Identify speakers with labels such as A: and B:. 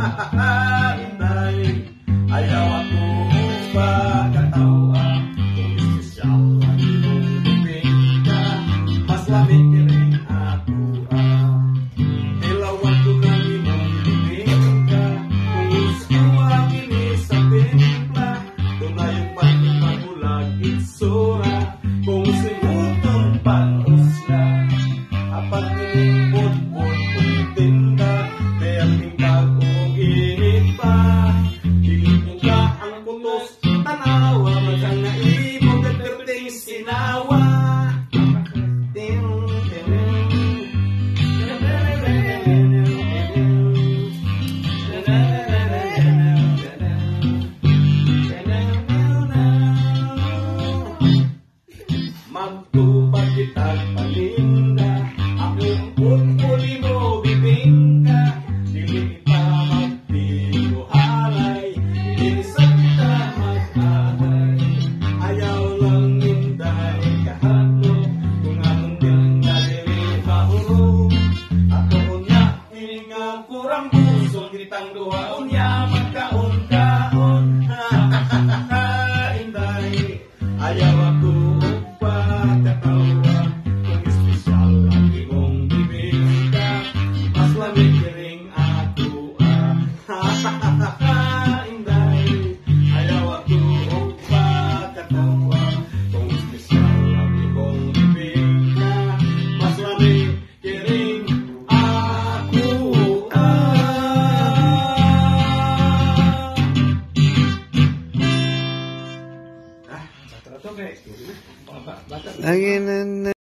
A: Inday, ayaw ako pagkatawa. Kung espesyal ang iyong bibig ka, mas lamig rin ako. Ilawan ko ng imong bibig ka, kung gusto akin sa timpla. Tunayong pagpagulag itsura, kung sinutong panusla. Apat nilipot-pot kung tinda, dayang tingkag kung init pa. Dilipin ka ang kutos, tanawa, magang naibog at perting sinawa. Magtupad kita'y palinda, akong putpuli mo bibingka. Dili kita magpiluhalay, isa kita mag-atay. Ayaw lang Inday kahadlo, kung anong ganda dili mahulog. Ako unya, hiningang kurang puso, kitang duha unya magkaon-kaon. Inday, ayaw ako pagkatawa, kung espesyal ang iyong bibig ka, mas lamig ring ako. Inday, ayaw ako pagkatawa, kung espesyal ang iyong bibig ka, mas lamig ring ako.
B: Lagi na